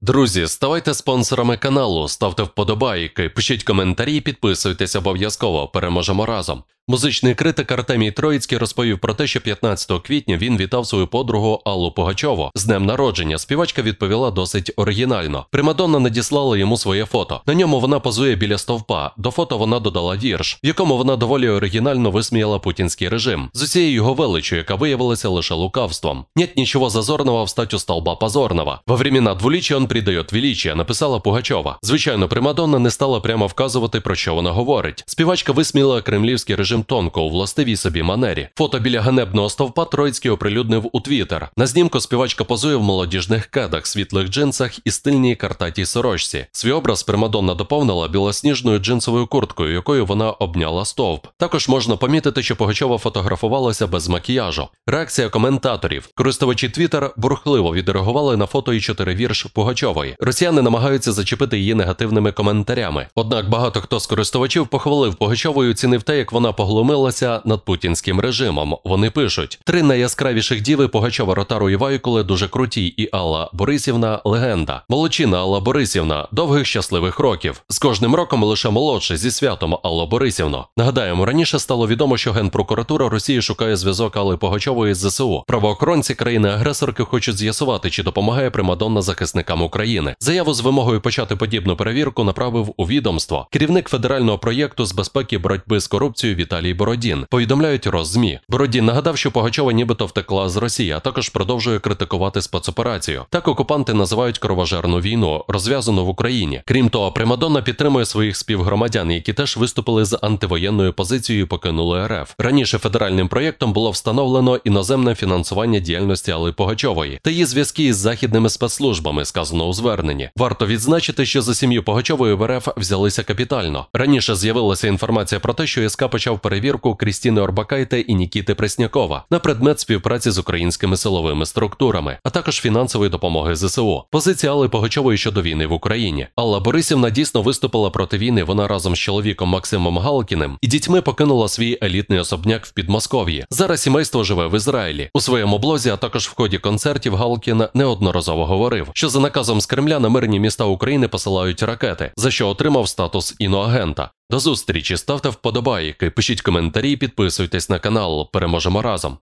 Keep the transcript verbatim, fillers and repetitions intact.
Друзі, ставайте спонсорами каналу, ставте вподобайки, пишіть коментарі, підписуйтесь обов'язково, переможемо разом. Музичний критик Артемій Троїцький розповів про те, що п'ятнадцятого квітня він вітав свою подругу Аллу Пугачову з днем народження. Співачка відповіла досить оригінально. Примадонна надіслала йому своє фото. На ньому вона позує біля стовпа. До фото вона додала вірш, в якому вона доволі оригінально висміяла путінський режим з усією його величчю, яка виявилася лише лукавством. «Нет нічого зазорного в стать у столба позорного. Во времена двуличия он придает величия», написала Пугачова. Звичайно, Примадонна не стала прямо вказувати, про що вона говорить. Співачка висміяла кремлівський режим тонко, у властивій собі манері. Фото біля ганебного стовпа Троїцький оприлюднив у Твіттер. На знімку співачка позує в молодіжних кедах, світлих джинсах і стильній картатій сорочці. Свій образ Примадонна доповнила білосніжною джинсовою курткою, якою вона обняла стовп. Також можна помітити, що Пугачова фотографувалася без макіяжу. Реакція коментаторів. Користувачі Твіттер бурхливо відреагували на фото і чотири вірш Пугачової. Росіяни намагаються зачепити її негативними коментарями. Однак багато хто з користувачів похвалив Пугачову і оцінив те, як вона поглумилася над путінським режимом. Вони пишуть: три найяскравіших діви Пугачова, Ротару і Вайкуле дуже круті, і Алла Борисівна – легенда. Молодчина Алла Борисівна, довгих щасливих років. З кожним роком лише молодше, зі святом, Алло Борисівно. Нагадаємо, раніше стало відомо, що Генпрокуратура Росії шукає зв'язок Алли Пугачової з ЗСУ. Правоохоронці країни-агресорки хочуть з'ясувати, чи допомагає Примадонна захисникам України. Заяву з вимогою почати подібну перевірку направив у відомство керівник федерального проєкту з безпеки боротьби з корупцією Віталій Бородін, повідомляють Роззмі. Бородін нагадав, що Пугачова нібито втекла з Росії, а також продовжує критикувати спецоперацію. Так окупанти називають кровожерну війну, розв'язану в Україні. Крім того, Примадонна підтримує своїх співгромадян, які теж виступили з антивоєнною позицією і покинули РФ. Раніше федеральним проєктом було встановлено іноземне фінансування діяльності Алли Пугачової та її зв'язки із західними спецслужбами, сказано у зверненні. Варто відзначити, що за сім'ю Пугачової в РФ взялися капітально. Раніше з'явилася інформація про те, що СК почав перевірку Крістіни Орбакайте і Нікіти Преснякова на предмет співпраці з українськими силовими структурами, а також фінансової допомоги ЗСУ. Позиція Алли Пугачової щодо війни в Україні. Алла Борисівна дійсно виступила проти війни. Вона разом з чоловіком Максимом Галкіним і дітьми покинула свій елітний особняк в Підмосков'ї. Зараз сімейство живе в Ізраїлі. У своєму блозі, а також в ході концертів Галкін неодноразово говорив, що за наказом з Кремля на мирні міста України посилають ракети, за що отримав статус іноагента. До зустрічі, ставте вподобайки, пишіть коментарі, підписуйтесь на канал, переможемо разом.